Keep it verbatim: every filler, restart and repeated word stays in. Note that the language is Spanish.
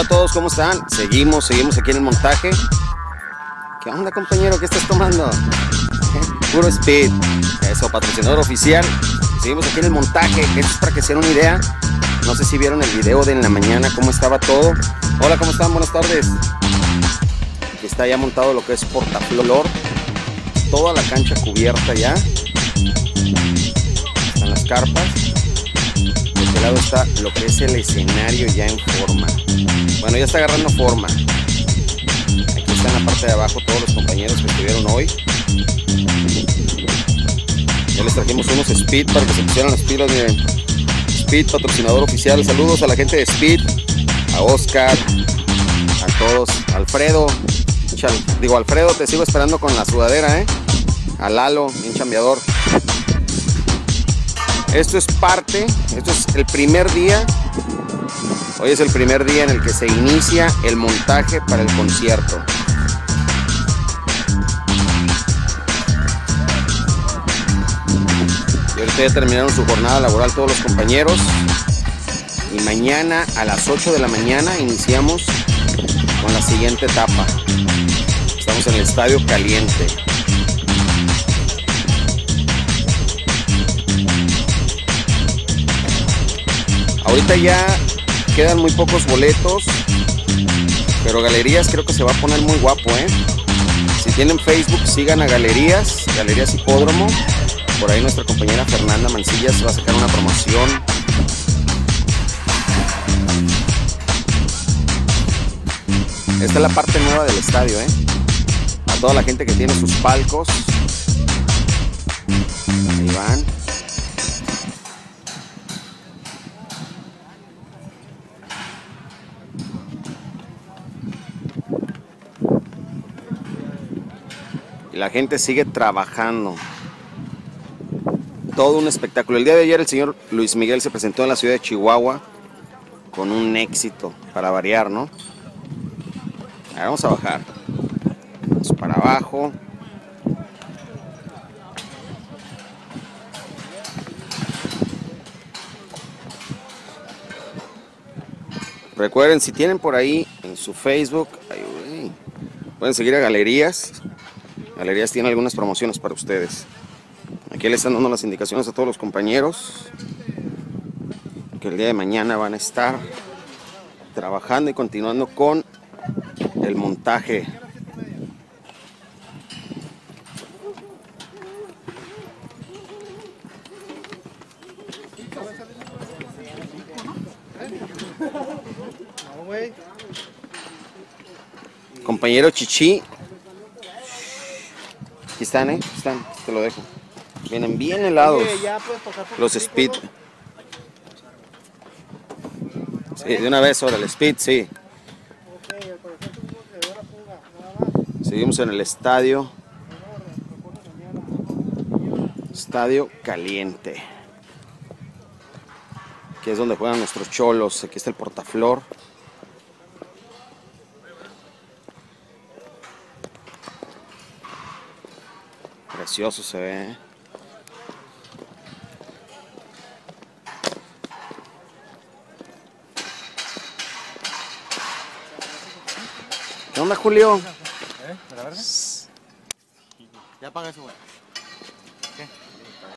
a todos, ¿cómo están? Seguimos, seguimos aquí en el montaje. ¿Qué onda, compañero? ¿Qué estás tomando? Puro Speed. Eso, patrocinador oficial. Seguimos aquí en el montaje. Esto es para que se den una idea. No sé si vieron el video de en la mañana, cómo estaba todo. Hola, ¿cómo están? Buenas tardes. Aquí está ya montado lo que es portaflor. Toda la cancha cubierta ya. Están las carpas. De este lado está lo que es el escenario ya en forma. Bueno, ya está agarrando forma. Aquí está en la parte de abajo todos los compañeros que estuvieron hoy. Ya les trajimos unos Speed para que se pusieran las pilas. Miren, Speed, patrocinador oficial. Saludos a la gente de Speed, a Oscar, a todos. Alfredo, chal, digo Alfredo, te sigo esperando con la sudadera, ¿eh? A Lalo, bien chambeador. Esto es parte, esto es el primer día. Hoy es el primer día en el que se inicia el montaje para el concierto. Y ahorita ya terminaron su jornada laboral todos los compañeros. Y mañana a las ocho de la mañana iniciamos con la siguiente etapa. Estamos en el Estadio Caliente. Ahorita ya quedan muy pocos boletos, pero Galerías creo que se va a poner muy guapo, ¿eh? Si tienen Facebook, sigan a Galerías, Galerías Hipódromo. Por ahí nuestra compañera Fernanda Mancillas va a sacar una promoción. Esta es la parte nueva del estadio, ¿eh? A toda la gente que tiene sus palcos. Ahí van. Y la gente sigue trabajando. Todo un espectáculo. El día de ayer el señor Luis Miguel se presentó en la ciudad de Chihuahua con un éxito, para variar, ¿no? Ahora vamos a bajar. Vamos para abajo. Recuerden, si tienen por ahí en su Facebook, ay, pueden seguir a Galerías. Galerías tiene algunas promociones para ustedes. Aquí le están dando las indicaciones a todos los compañeros que el día de mañana van a estar trabajando y continuando con el montaje. Compañero Chichi. Aquí están, ¿eh? Aquí están, te lo dejo. Vienen bien helados los Speed. Sí, de una vez, ahora el Speed, sí. Seguimos en el estadio. Estadio Caliente. Aquí es donde juegan nuestros cholos. Aquí está el portaflor. Precioso se ve, ¿eh? ¿Qué onda, Julio? ¿Eh? ¿De la verde? Ya paga eso, güey.